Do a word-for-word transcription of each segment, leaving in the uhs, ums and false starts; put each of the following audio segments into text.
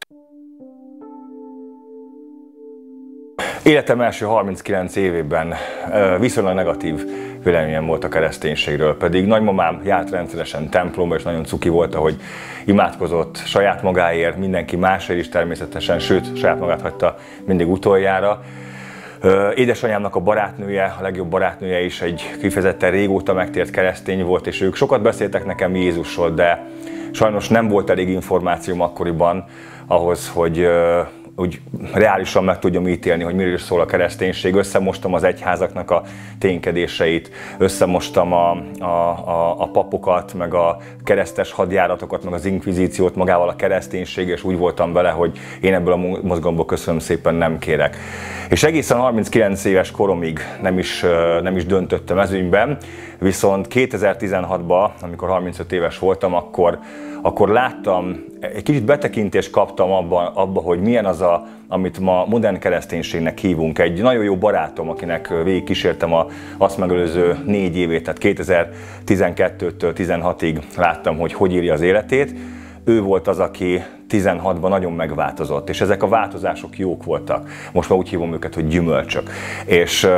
Életem első harminckilenc évében viszonylag negatív véleményem volt a kereszténységről, pedig nagymamám járt rendszeresen templomba, és nagyon cuki volt, ahogy imádkozott saját magáért, mindenki másért is természetesen, sőt, saját magát hagyta mindig utoljára. Édesanyámnak a barátnője, a legjobb barátnője is egy kifejezetten régóta megtért keresztény volt, és ők sokat beszéltek nekem Jézusról, de sajnos nem volt elég információm akkoriban ahhoz, hogy úgy reálisan meg tudjam ítélni, hogy miről is szól a kereszténység. Összemostam az egyházaknak a ténykedéseit, összemostam a, a, a, a papokat, meg a keresztes hadjáratokat, meg az inkvizíciót magával a kereszténység, és úgy voltam vele, hogy én ebből a mozgalomból köszönöm szépen nem kérek. És egészen harminckilenc éves koromig nem is, nem is döntöttem ez ügyben, viszont kétezer-tizenhatban, amikor harmincöt éves voltam, akkor, akkor láttam, egy kicsit betekintést kaptam abba, abba, hogy milyen az, a, amit ma modern kereszténységnek hívunk. Egy nagyon jó barátom, akinek végig kísértem a, azt megelőző négy évét, tehát kétezer-tizenkettőtől tizenhatig láttam, hogy hogy írja az életét. Ő volt az, aki tizenhatban nagyon megváltozott, és ezek a változások jók voltak. Most már úgy hívom őket, hogy gyümölcsök. És,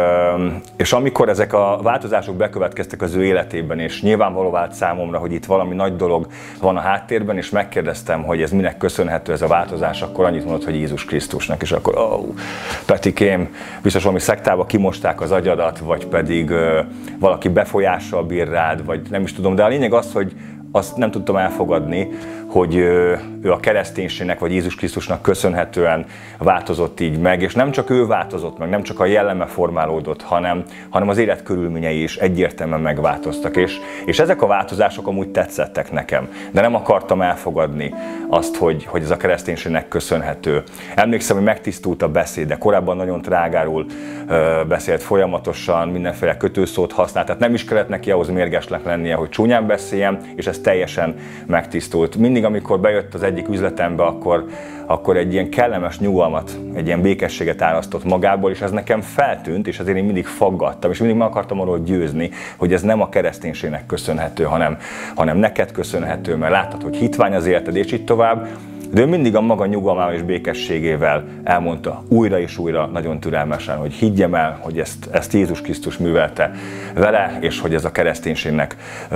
és amikor ezek a változások bekövetkeztek az ő életében, és nyilvánvaló vált számomra, hogy itt valami nagy dolog van a háttérben, és megkérdeztem, hogy ez minek köszönhető ez a változás, akkor annyit mondott, hogy Jézus Krisztusnak, és akkor ó, Petikém, biztos valami szektába kimosták az agyadat, vagy pedig ö, valaki befolyással bír rád, vagy nem is tudom, de a lényeg az, hogy azt nem tudtam elfogadni, hogy ő a kereszténységnek vagy Jézus Krisztusnak köszönhetően változott így meg, és nem csak ő változott meg, nem csak a jelleme formálódott, hanem, hanem az élet körülményei is egyértelműen megváltoztak, és, és ezek a változások amúgy tetszettek nekem, de nem akartam elfogadni azt, hogy, hogy ez a kereszténységnek köszönhető. Emlékszem, hogy megtisztult a beszéde, korábban nagyon trágárul ö, beszélt folyamatosan, mindenféle kötőszót használt, tehát nem is kellett neki ahhoz mérgesnek lennie, hogy csúnyán beszéljen, és ez teljesen megtisztult. Mindig, amikor bejött az egyik üzletembe, akkor, akkor egy ilyen kellemes nyugalmat, egy ilyen békességet árasztott magából, és ez nekem feltűnt, és azért én mindig faggattam, és mindig meg akartam arról győzni, hogy ez nem a kereszténységnek köszönhető, hanem, hanem neked köszönhető, mert láttad, hogy hitvány az életed, és így tovább. De ő mindig a maga nyugalmával és békességével elmondta újra és újra, nagyon türelmesen, hogy higgyem el, hogy ezt, ezt Jézus Krisztus művelte vele, és hogy ez a kereszténységnek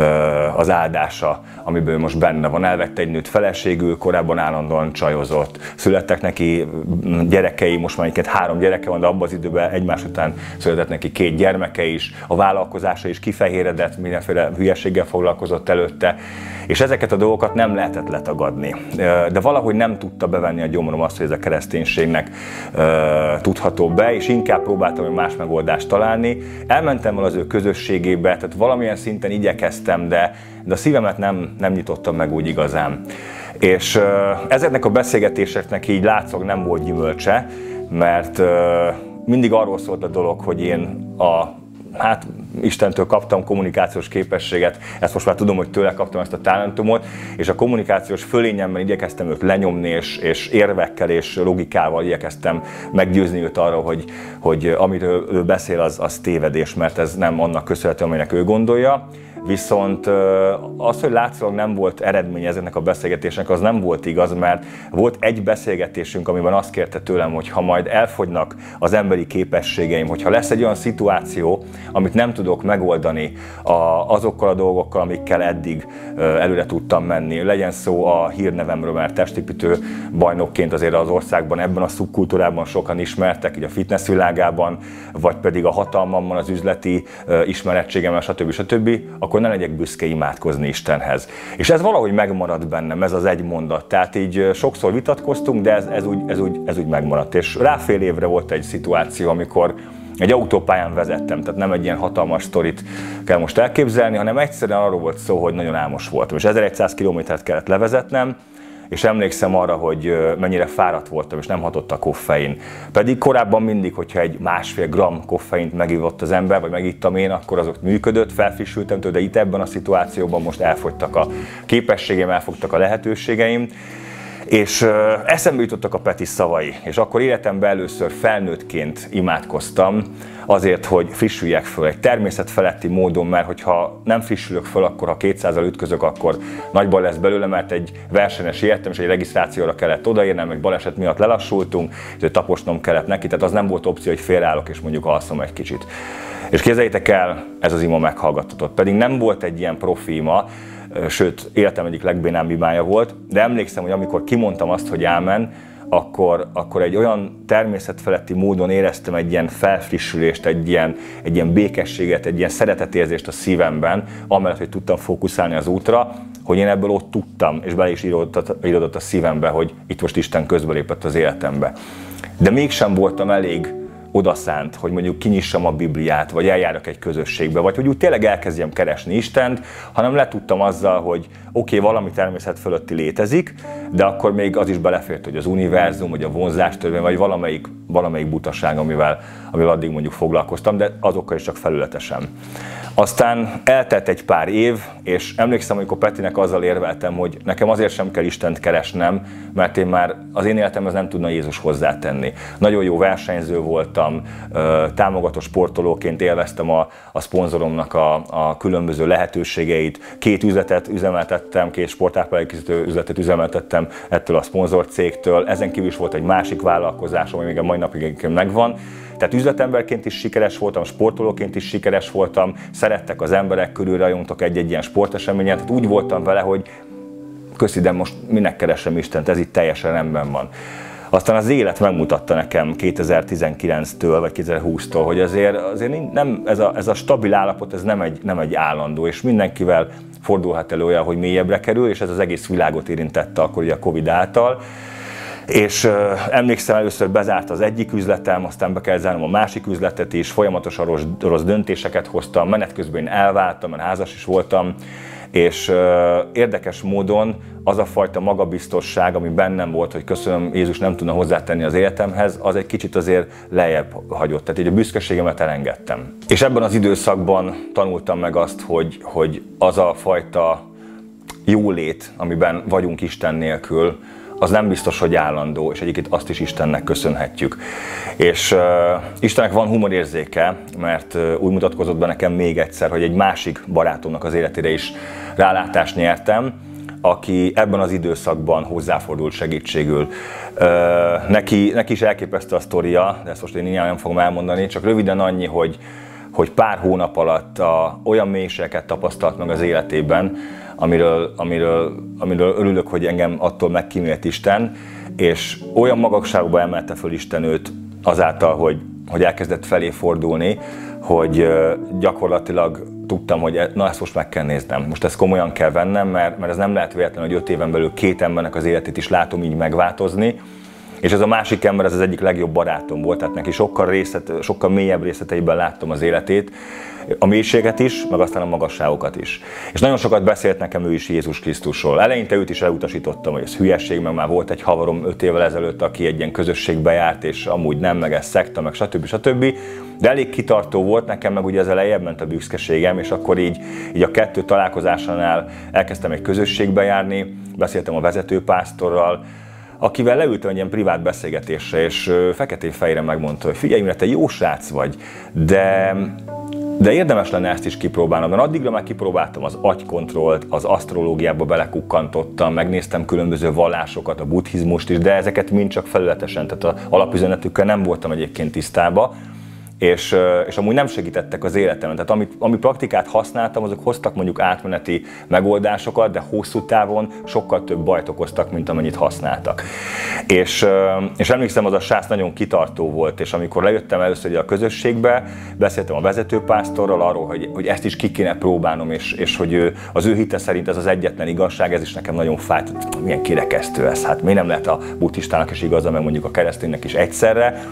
az áldása, amiből most benne van. Elvette egy nőt feleségül, korábban állandóan csajozott, születtek neki gyerekei, most már egyébként három gyereke van, de abban az időben egymás után született neki két gyermeke is, a vállalkozása is kifehéredett, mindenféle hülyeséggel foglalkozott előtte, és ezeket a dolgokat nem lehetett letagadni. De valahogy nem tudta bevenni a gyomrom azt, hogy ez a kereszténységnek uh, tudható be, és inkább próbáltam egy más megoldást találni. Elmentem el az ő közösségébe, tehát valamilyen szinten igyekeztem, de, de a szívemet nem, nem nyitottam meg úgy igazán. És uh, ezeknek a beszélgetéseknek így látszólag nem volt gyümölcse, mert uh, mindig arról szólt a dolog, hogy én a hát Istentől kaptam kommunikációs képességet, ezt most már tudom, hogy tőle kaptam ezt a talentumot, és a kommunikációs fölényemben igyekeztem őt lenyomni, és, és érvekkel és logikával igyekeztem meggyőzni őt arra, hogy, hogy amit ő, ő beszél, az, az tévedés, mert ez nem annak köszönhető, aminek ő gondolja. Viszont az, hogy látszólag nem volt eredmény ezeknek a beszélgetésnek, az nem volt igaz, mert volt egy beszélgetésünk, amiben azt kérte tőlem, hogy ha majd elfogynak az emberi képességeim, hogyha lesz egy olyan szituáció, amit nem tudok megoldani azokkal a dolgokkal, amikkel eddig előre tudtam menni. Legyen szó a hírnevemről, mert testépítő bajnokként azért az országban, ebben a szubkultúrában sokan ismertek, így a fitness világában, vagy pedig a hatalmammal, az üzleti ismerettségemmel, stb. stb. Akkor ne legyek büszke imádkozni Istenhez. És ez valahogy megmaradt bennem, ez az egy mondat. Tehát így sokszor vitatkoztunk, de ez, ez, úgy, ez, úgy, ez úgy megmaradt. És rá fél évre volt egy szituáció, amikor egy autópályán vezettem, tehát nem egy ilyen hatalmas sztorit kell most elképzelni, hanem egyszerűen arról volt szó, hogy nagyon álmos voltam. És ezerszáz kilométert kellett levezetnem, és emlékszem arra, hogy mennyire fáradt voltam, és nem hatott a koffein. Pedig korábban mindig, hogyha egy másfél gram koffeint megivott az ember, vagy megittam én, akkor azok működött, felfrissültem tőle, de itt ebben a szituációban most elfogytak a képességeim, elfogytak a lehetőségeim. És ö, eszembe jutottak a Peti szavai, és akkor életemben először felnőttként imádkoztam azért, hogy frissüljek föl egy természetfeletti módon, mert hogyha nem frissülök föl, akkor ha kétszázzal ütközök, akkor nagy baj lesz belőle, mert egy versenyes életem, és egy regisztrációra kellett odaérnem, egy baleset miatt lelassultunk, és taposnom kellett neki, tehát az nem volt opció, hogy félreállok és mondjuk alszom egy kicsit. És képzeljétek el, ez az ima meghallgattatott, pedig nem volt egy ilyen profi ima, sőt, életem egyik legbénább imája volt, de emlékszem, hogy amikor kimondtam azt, hogy ámen, akkor, akkor egy olyan természetfeletti módon éreztem egy ilyen felfrissülést, egy ilyen, egy ilyen békességet, egy ilyen szeretetérzést a szívemben, amellett, hogy tudtam fókuszálni az útra, hogy én ebből ott tudtam, és bele is íródott a szívembe, hogy itt most Isten közbelépett az életembe. De mégsem voltam elég odaszánt, hogy mondjuk kinyissam a Bibliát, vagy eljárok egy közösségbe, vagy hogy úgy tényleg elkezdjem keresni Istent, hanem letudtam azzal, hogy oké, okay, valami természet fölötti létezik, de akkor még az is belefért, hogy az univerzum, vagy a vonzástörvény, vagy valamelyik, valamelyik butaság, amivel, amivel addig mondjuk foglalkoztam, de azokkal is csak felületesen. Aztán eltelt egy pár év, és emlékszem, amikor Petinek azzal érveltem, hogy nekem azért sem kell Istent keresnem, mert én már az én életemhez nem tudna Jézus hozzátenni. Nagyon jó versenyző voltam, támogató sportolóként élveztem a, a szponzoromnak a, a különböző lehetőségeit. Két üzletet üzemeltettem, két sportágfelkészítő üzletet üzemeltettem ettől a szponzorcégtől. Ezen kívül is volt egy másik vállalkozásom, ami még a mai napig megvan. Tehát üzletemberként is sikeres voltam, sportolóként is sikeres voltam, szerettek az emberek, körül rajongtak egy-egy ilyen sporteseményen, tehát úgy voltam vele, hogy köszi, de most minek keresem Istent, ez itt teljesen rendben van. Aztán az élet megmutatta nekem kétezer-tizenkilenctől vagy kétezer-húsztól, hogy azért, azért nem, ez, a, ez a stabil állapot, ez nem egy, nem egy állandó, és mindenkivel fordulhat elő olyan, hogy mélyebbre kerül, és ez az egész világot érintette akkor ugye a Covid által. És uh, emlékszem, először bezárt az egyik üzletem, aztán be kell zárnom a másik üzletet is, folyamatosan rossz, rossz döntéseket hoztam, menet közben én elváltam, mert házas is voltam, és uh, érdekes módon az a fajta magabiztosság, ami bennem volt, hogy köszönöm, Jézus nem tudna hozzátenni az életemhez, az egy kicsit azért lejjebb hagyott, tehát így a büszkeségemet elengedtem. És ebben az időszakban tanultam meg azt, hogy, hogy az a fajta jólét, amiben vagyunk Isten nélkül, az nem biztos, hogy állandó, és egyébként azt is Istennek köszönhetjük. És uh, Istennek van humorérzéke, mert uh, úgy mutatkozott be nekem még egyszer, hogy egy másik barátomnak az életére is rálátást nyertem, aki ebben az időszakban hozzáfordult segítségül. Uh, neki, neki is elképesztő a sztoria, de ezt most én nem fogom elmondani, csak röviden annyi, hogy, hogy pár hónap alatt a, olyan mélységeket tapasztalt meg az életében, amiről, amiről, amiről örülök, hogy engem attól megkímélt Isten, és olyan magasságba emelte föl Isten őt azáltal, hogy, hogy elkezdett felé fordulni, hogy gyakorlatilag tudtam, hogy na ezt most meg kell néznem, most ezt komolyan kell vennem, mert, mert ez nem lehet véletlen, hogy öt éven belül két embernek az életét is látom így megváltozni, és ez a másik ember, ez az egyik legjobb barátom volt, tehát neki sokkal, részlet, sokkal mélyebb részleteiben láttam az életét, a mélységet is, meg aztán a magasságokat is. És nagyon sokat beszélt nekem ő is Jézus Krisztusról. Eleinte őt is elutasítottam, hogy ez hülyesség, meg már volt egy havarom öt évvel ezelőtt, aki egy ilyen közösségbe járt, és amúgy nem, meg ez szekta, meg stb. stb. De elég kitartó volt nekem, meg ugye ez elejjebb ment a büszkeségem, és akkor így, így a kettő találkozásánál elkezdtem egy közösségbe járni, beszéltem a vezetőpásztorral, akivel leültem egy ilyen privát beszélgetésre, és feketén-fejre megmondta, hogy figyelj, mert te jó srác vagy, de, de érdemes lenne ezt is kipróbálnom, mert addigra már kipróbáltam az agykontrollt, az asztrológiába belekukkantottam, megnéztem különböző vallásokat, a buddhizmust is, de ezeket mind csak felületesen, tehát az alapüzenetükkel nem voltam egyébként tisztába, és, és amúgy nem segítettek az életemen. Tehát amit, ami praktikát használtam, azok hoztak mondjuk átmeneti megoldásokat, de hosszú távon sokkal több bajt okoztak, mint amennyit használtak. És, és emlékszem, az a srác nagyon kitartó volt, és amikor lejöttem először a közösségbe, beszéltem a vezetőpásztorral arról, hogy, hogy ezt is ki kéne próbálnom, és, és hogy ő, az ő hite szerint ez az egyetlen igazság, ez is nekem nagyon fájt, milyen kirekesztő ez, hát miért nem lehet a buddhistának is igaza, meg mondjuk a kereszténynek is egyszerre.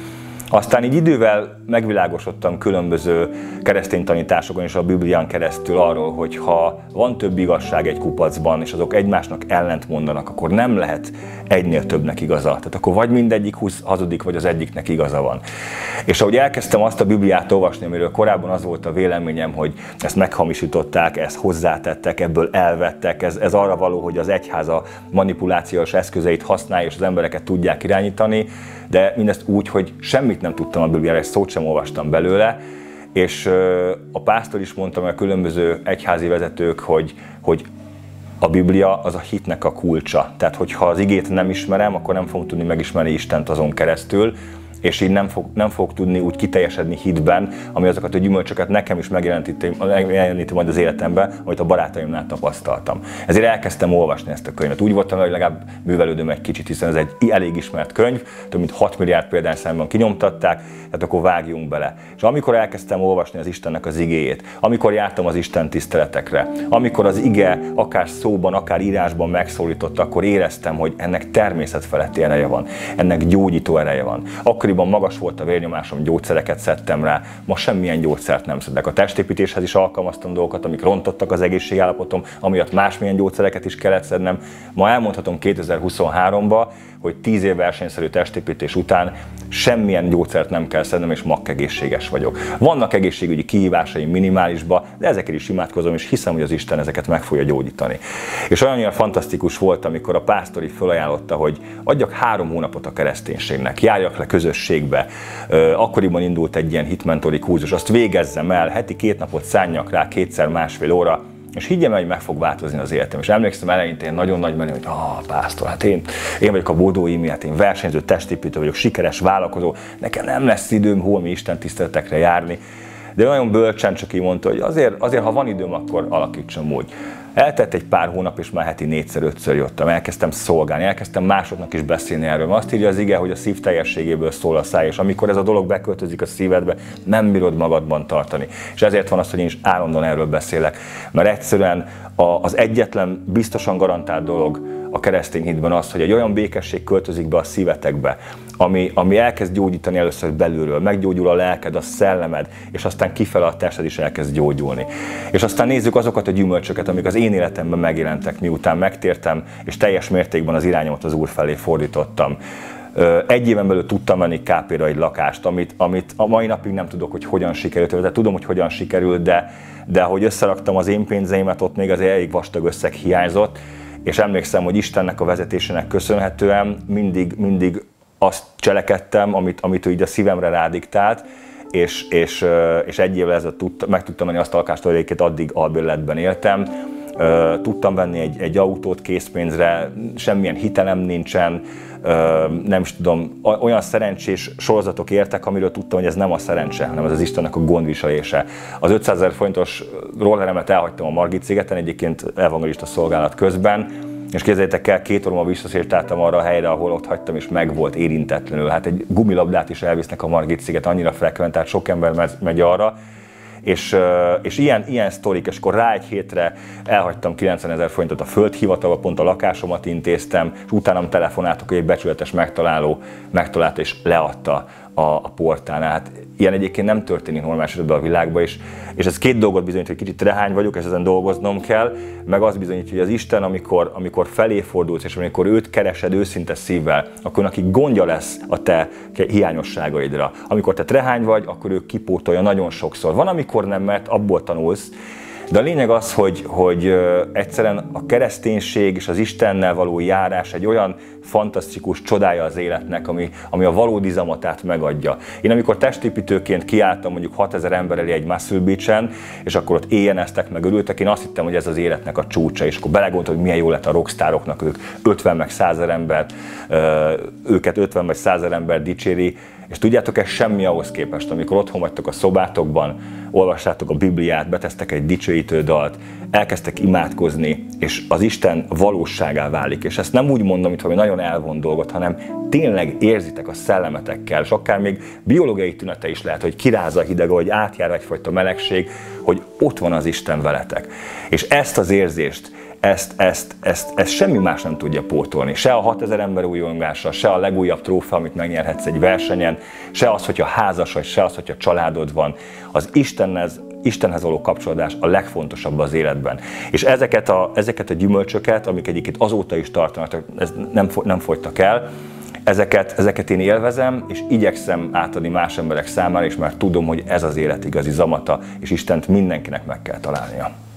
Aztán így idővel megvilágosodtam különböző keresztény tanításokon és a Biblián keresztül arról, hogy ha van több igazság egy kupacban, és azok egymásnak ellent mondanak, akkor nem lehet egynél többnek igaza. Tehát akkor vagy mindegyik hazudik, vagy az egyiknek igaza van. És ahogy elkezdtem azt a Bibliát olvasni, amiről korábban az volt a véleményem, hogy ezt meghamisították, ezt hozzátettek, ebből elvettek, ez, ez arra való, hogy az egyház a manipulációs eszközeit használja, és az embereket tudják irányítani, de mindezt úgy, hogy semmit nem tudtam a Bibliára, egy szót sem olvastam belőle, és a pásztor is mondta, meg a különböző egyházi vezetők, hogy, hogy a Biblia az a hitnek a kulcsa. Tehát, hogyha az igét nem ismerem, akkor nem fogom tudni megismerni Istent azon keresztül, és így nem fog, nem fog tudni úgy kiteljesedni hitben, ami azokat a gyümölcsöket nekem is megjeleníti majd az életemben, amit a barátaimnál tapasztaltam. Ezért elkezdtem olvasni ezt a könyvet. Úgy voltam, hogy legalább művelődöm egy kicsit, hiszen ez egy elég ismert könyv, több mint hat milliárd példányszámban kinyomtatták, tehát akkor vágjunk bele. És amikor elkezdtem olvasni az Istennek az igéjét, amikor jártam az Isten tiszteletekre, amikor az ige akár szóban, akár írásban megszólított, akkor éreztem, hogy ennek természetfeletti ereje van, ennek gyógyító ereje van. Akkoriban magas volt a vérnyomásom, gyógyszereket szedtem rá, ma semmilyen gyógyszert nem szedek. A testépítéshez is alkalmaztam dolgokat, amik rontottak az egészségállapotom, amiatt másmilyen gyógyszereket is kellett szednem. Ma elmondhatom kétezer-huszonháromban, hogy tíz év versenyszerű testépítés után semmilyen gyógyszert nem kell szednem, és makk egészséges vagyok. Vannak egészségügyi kihívásaim minimálisba, de ezekért is imádkozom, és hiszem, hogy az Isten ezeket meg fogja gyógyítani. És olyan fantasztikus volt, amikor a pásztor így felajánlotta, hogy adjak három hónapot a kereszténységnek, járjak le közösségbe. Akkoriban indult egy ilyen hitmentori kurzus, azt végezzem el, heti két napot szánjak rá, kétszer másfél óra, és higgyem el, hogy meg fog változni az életem. És emlékszem eleinte én nagyon nagy menő, hogy ah, pásztor, hát én, én vagyok a Bodó Imi, hát én versenyző, testépítő vagyok, sikeres vállalkozó, nekem nem lesz időm holmi Isten tiszteletekre járni. De nagyon bölcsen csak így mondta, hogy azért, azért, ha van időm, akkor alakítsam úgy. Eltelt egy pár hónap, és már heti négyszer, ötször jöttem, elkezdtem szolgálni, elkezdtem másoknak is beszélni erről. Azt írja az ige, hogy a szív teljességéből szól a száj, és amikor ez a dolog beköltözik a szívedbe, nem bírod magadban tartani. És ezért van az, hogy én is állandóan erről beszélek, mert egyszerűen az egyetlen biztosan garantált dolog a keresztény hitben az, hogy egy olyan békesség költözik be a szívetekbe, ami, ami elkezd gyógyítani először belülről, meggyógyul a lelked, a szellemed, és aztán kifele a tested is elkezd gyógyulni. És aztán nézzük azokat a gyümölcsöket, amik az én életemben megjelentek, miután megtértem, és teljes mértékben az irányomat az Úr felé fordítottam. Egy éven belül tudtam venni ká pére egy lakást, amit, amit a mai napig nem tudok, hogy hogyan sikerült, de tudom, hogy hogyan sikerült, de, de ahogy összeraktam az én pénzeimet, ott még az elég vastag összeg hiányzott, és emlékszem, hogy Istennek a vezetésének köszönhetően mindig, mindig azt cselekedtem, amit, amit ő így a szívemre rádiktált, és, és, és egy évvel ezelőtt tud, meg tudtam menni azt a lakást, hogy egyébként addig albérletben éltem. Tudtam venni egy, egy autót készpénzre, semmilyen hitelem nincsen, nem is tudom, olyan szerencsés sorozatok értek, amiről tudtam, hogy ez nem a szerencse, hanem ez az Istennek a gondviselése. Az ötszázezer forintos rolleremet elhagytam a Margit szigeten, egyébként evangelista szolgálat közben, és képzeljétek el, két óra visszasétáltam arra a helyre, ahol ott hagytam, és meg volt érintetlenül. Hát egy gumilabdát is elvisznek a Margit sziget, annyira frekventált, sok ember megy arra, és, és ilyen, ilyen sztorik, és akkor rá egy hétre elhagytam kilencvenezer forintot a földhivatalba, pont a lakásomat intéztem, és utána telefonáltak, hogy egy becsületes megtaláló megtalálta és leadta a, a portálnál. Hát ilyen egyébként nem történik normális esetben a világban, és, és ez két dolgot bizonyít, hogy kicsit rehány vagyok, és ezen dolgoznom kell, meg az bizonyít, hogy az Isten, amikor, amikor felé fordulsz, és amikor őt keresed őszinte szívvel, akkor neki gondja lesz a te hiányosságaidra. Amikor te rehány vagy, akkor ő kipótolja nagyon sokszor. Van, amikor nem, mert abból tanulsz, de a lényeg az, hogy, hogy egyszerűen a kereszténység és az Istennel való járás egy olyan fantasztikus csodája az életnek, ami, ami a valódi zamatát megadja. Én amikor testépítőként kiálltam mondjuk hatezer ember elé egy Muscle Beach-en, és akkor ott éjjeneztek, meg örültek, én azt hittem, hogy ez az életnek a csúcsa, és akkor belegondoltam, hogy milyen jó lett a rockstároknak, ők ötven meg százezer ember, őket ötven vagy százezer ember dicséri, és tudjátok, ez semmi ahhoz képest, amikor otthon vagytok a szobátokban, olvassátok a Bibliát, betesztek egy dicsőítő dalt, elkezdtek imádkozni, és az Isten valóságá válik. És ezt nem úgy mondom, mintha nagyon elvont dolgot, hanem tényleg érzitek a szellemetekkel, és akár még biológiai tünete is lehet, hogy kiráz a hideg, hogy átjár egyfajta melegség, hogy ott van az Isten veletek. És ezt az érzést, ezt, ezt, ezt, ezt semmi más nem tudja pótolni. Se a hatezer ember újongása, se a legújabb trófea, amit megnyerhetsz egy versenyen, se az, hogyha házas vagy, se az, hogyha családod van. Az Istenhez, Istenhez való kapcsolódás a legfontosabb az életben. És ezeket a, ezeket a gyümölcsöket, amik egyébként azóta is tartanak, ez nem, nem fogytak el, ezeket, ezeket én élvezem, és igyekszem átadni más emberek számára, és már tudom, hogy ez az élet igazi zamata, és Istent mindenkinek meg kell találnia.